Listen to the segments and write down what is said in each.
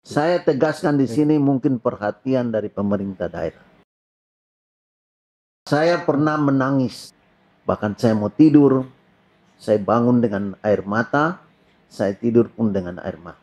Saya tegaskan di sini mungkin perhatian dari pemerintah daerah. Saya pernah menangis, bahkan saya mau tidur, saya bangun dengan air mata, saya tidur pun dengan air mata.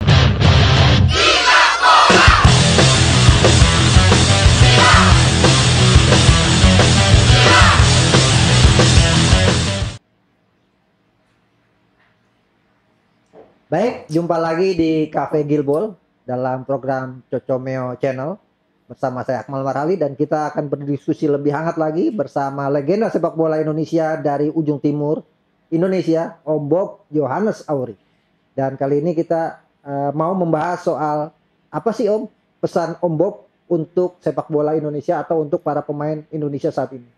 Baik, jumpa lagi di Cafe Gilbol dalam program Cocomeo Channel bersama saya Akmal Marhali, dan kita akan berdiskusi lebih hangat lagi bersama legenda sepak bola Indonesia dari ujung timur Indonesia, Om Bob Johannes Auri. Dan kali ini kita mau membahas soal apa sih Om pesan Om Bob untuk sepak bola Indonesia atau untuk para pemain Indonesia saat ini.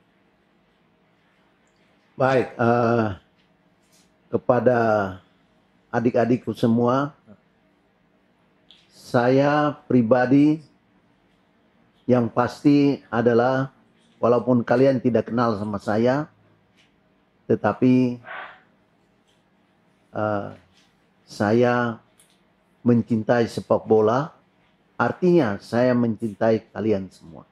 Baik, kepada adik-adikku semua, saya pribadi yang pasti adalah, walaupun kalian tidak kenal sama saya, tetapi saya mencintai sepak bola, artinya saya mencintai kalian semua.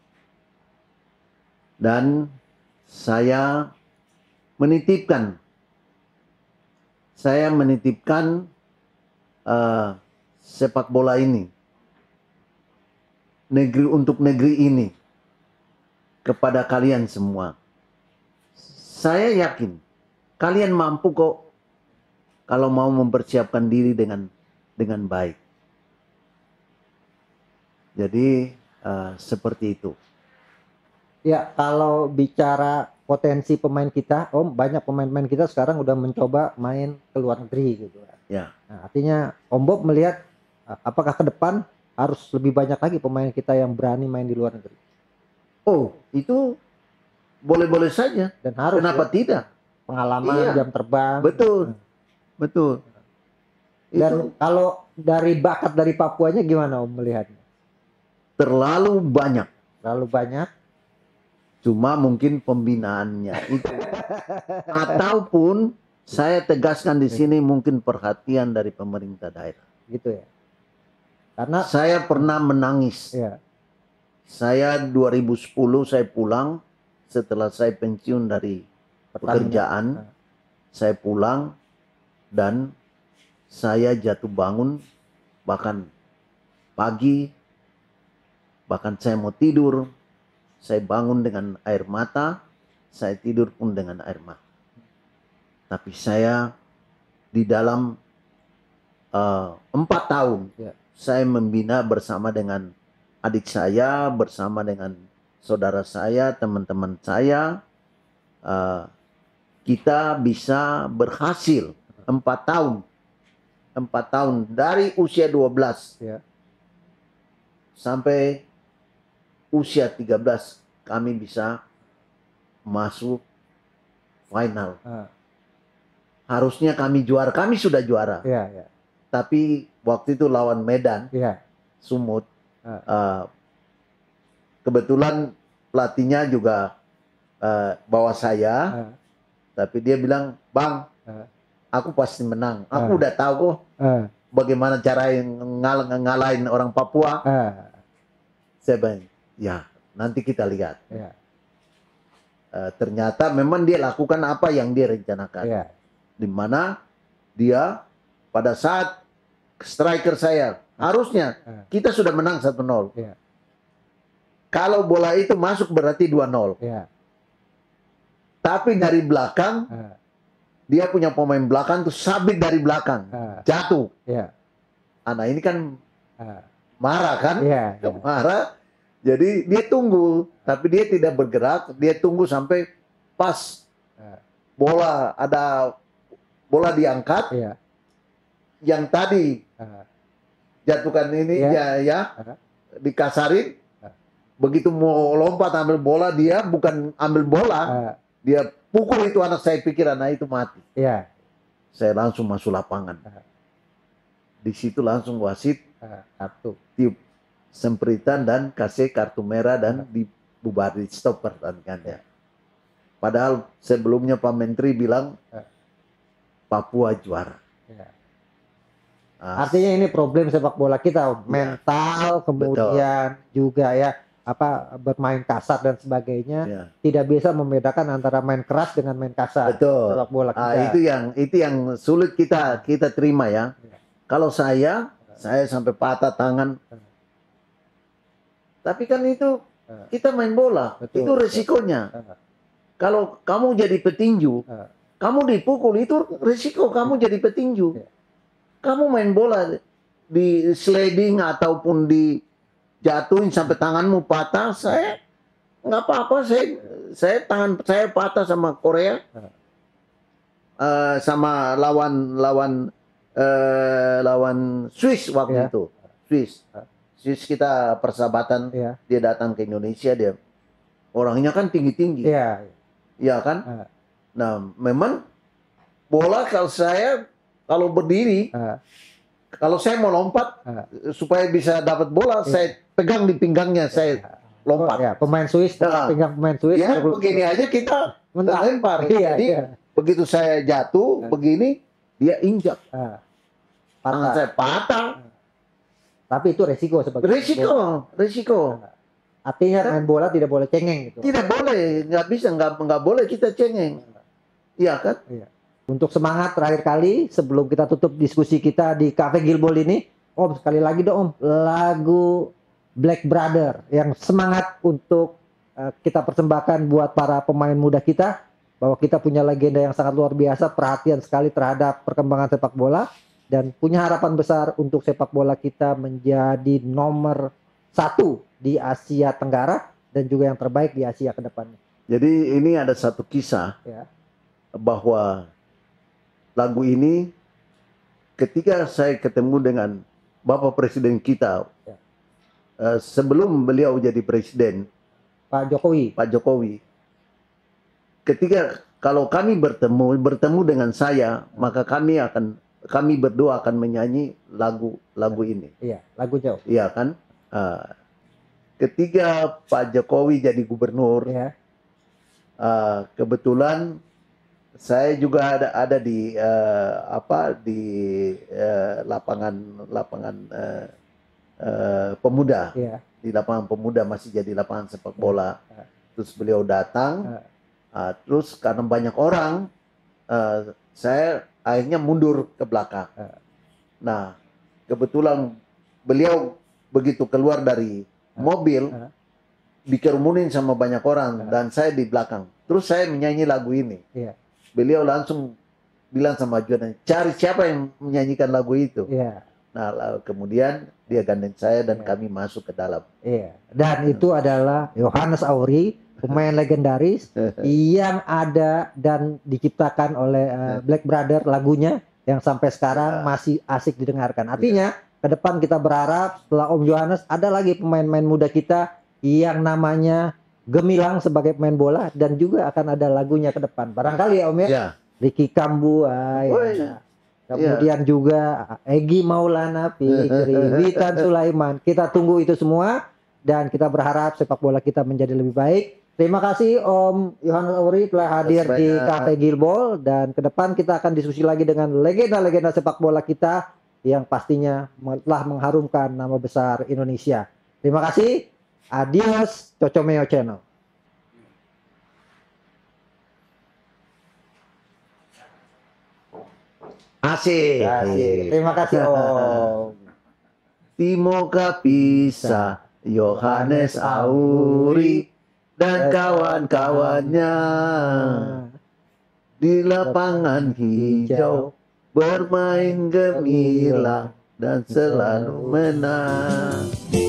Dan saya menitipkan sepak bola ini, untuk negeri ini, kepada kalian semua. Saya yakin kalian mampu kok kalau mau mempersiapkan diri dengan baik. Jadi seperti itu. Ya, kalau bicara potensi pemain kita, Om, banyak pemain-pemain kita sekarang udah mencoba main ke luar negeri gitu. Ya. Nah, artinya Om Bob melihat apakah ke depan harus lebih banyak lagi pemain kita yang berani main di luar negeri? Oh, itu boleh-boleh saja. Dan harus. Kenapa tidak? Pengalaman, Iya. jam terbang. Betul. Betul. Dan kalau dari bakat dari Papuanya gimana Om melihatnya? Terlalu banyak. Terlalu banyak. Cuma mungkin pembinaannya itu. Ataupun saya tegaskan di sini mungkin perhatian dari pemerintah daerah. Gitu ya. Karena saya pernah menangis. Ya. Saya 2010 saya pulang setelah saya pensiun dari pekerjaan. Saya pulang dan saya jatuh bangun, bahkan pagi, bahkan saya mau tidur, saya bangun dengan air mata, saya tidur pun dengan air mata. Tapi saya di dalam 4 tahun, saya membina bersama dengan adik saya, bersama dengan saudara saya, teman-teman saya. Kita bisa berhasil 4 tahun. 4 tahun dari usia 12 sampai usia 13 kami bisa masuk final. Harusnya kami juara, kami sudah juara. Tapi waktu itu lawan Medan, Sumut. Kebetulan pelatihnya juga bawa saya, tapi dia bilang, "Bang, aku pasti menang. Aku udah tahu kok bagaimana cara ngalahin orang Papua." Saya bilang, ya nanti kita lihat. Ternyata memang dia lakukan apa yang dia rencanakan. Di mana dia pada saat striker saya, harusnya kita sudah menang 1-0. Kalau bola itu masuk berarti 2-0. Tapi dari belakang, dia punya pemain belakang tuh sabit dari belakang, jatuh. Anak ini kan marah kan? Marah. Jadi dia tunggu, tapi dia tidak bergerak. Dia tunggu sampai pas bola bola diangkat. Yang tadi jatuhkan ini dikasarin. Begitu mau lompat ambil bola, dia bukan ambil bola, dia pukul itu anak. Saya pikir anak itu mati. Saya langsung masuk lapangan. Di situ langsung wasit tiup sempritan dan kasih kartu merah dan dibubar, di stop pertandingannya. Padahal sebelumnya Pak Menteri bilang Papua juara. Artinya ini problem sepak bola kita, Om. Mental, kemudian juga ya bermain kasar dan sebagainya, tidak bisa membedakan antara main keras dengan main kasar. Betul. Sepak bola kita. Itu yang sulit kita terima ya. Kalau saya sampai patah tangan. Tapi kan itu kita main bola, itu resikonya. Kalau kamu jadi petinju, kamu dipukul, itu resiko kamu jadi petinju. Kamu main bola di sliding ataupun dijatuhin sampai tanganmu patah, saya nggak apa-apa. Tangan saya patah sama Korea, sama lawan Swiss waktu itu. Swiss kita persahabatan. Dia datang ke Indonesia, dia orangnya kan tinggi-tinggi. Iya kan? Nah, memang bola kalau berdiri, kalau saya mau lompat supaya bisa dapat bola, saya pegang di pinggangnya, saya lompat. Pemain Swiss, pegang pemain Swiss. Ya, begini aja kita lempar. Jadi begitu saya jatuh, begini dia injak, tangan saya patah. Tapi itu resiko sebagai resiko. Artinya main bola tidak boleh cengeng gitu. Tidak boleh, nggak bisa, nggak boleh kita cengeng. Iya kan? Iya. Untuk semangat terakhir kali sebelum kita tutup diskusi kita di Cafe Gilbol ini, Om, sekali lagi dong Om, lagu Black Brother yang semangat untuk kita persembahkan buat para pemain muda kita, bahwa kita punya legenda yang sangat luar biasa, perhatian sekali terhadap perkembangan sepak bola, dan punya harapan besar untuk sepak bola kita menjadi nomor 1 di Asia Tenggara dan juga yang terbaik di Asia ke depannya. Jadi ini ada satu kisah bahwa lagu ini ketika saya ketemu dengan Bapak Presiden kita sebelum beliau jadi presiden, Pak Jokowi. Ketika kalau kami bertemu dengan saya, maka kami berdua akan menyanyi lagu ini. Iya, lagu jauh. Iya kan? Ketika Pak Jokowi jadi gubernur, kebetulan saya juga ada di lapangan pemuda. Di lapangan pemuda, masih jadi lapangan sepak bola. Terus beliau datang, terus karena banyak orang, saya akhirnya mundur ke belakang. Nah, kebetulan beliau begitu keluar dari mobil, dikerumunin sama banyak orang, dan saya di belakang. Terus saya menyanyi lagu ini. Beliau langsung bilang sama Juan, cari siapa yang menyanyikan lagu itu. Nah, kemudian dia gandeng saya dan kami masuk ke dalam. Dan itu adalah Yohanes Auri, pemain legendaris yang ada dan diciptakan oleh Black Brother lagunya, yang sampai sekarang masih asik didengarkan. Artinya ke depan kita berharap setelah Om Yohanes ada lagi pemain-pemain muda kita yang namanya gemilang sebagai pemain bola, dan juga akan ada lagunya ke depan. Barangkali ya Om ya. Ricky Kambuai. Kemudian juga Egy Maulana Fikri, Witan Sulaiman. Kita tunggu itu semua dan kita berharap sepak bola kita menjadi lebih baik. Terima kasih Om Yohanes Auri telah hadir di Cafe Gilbol, dan ke depan kita akan diskusi lagi dengan legenda-legenda sepak bola kita yang pastinya telah mengharumkan nama besar Indonesia. Terima kasih. Adios, Cocomeo Channel. Asik. Terima kasih Om. Timo Kapisa, Yohanes Auri, dan kawan-kawannya di lapangan hijau bermain gemilang dan selalu menang.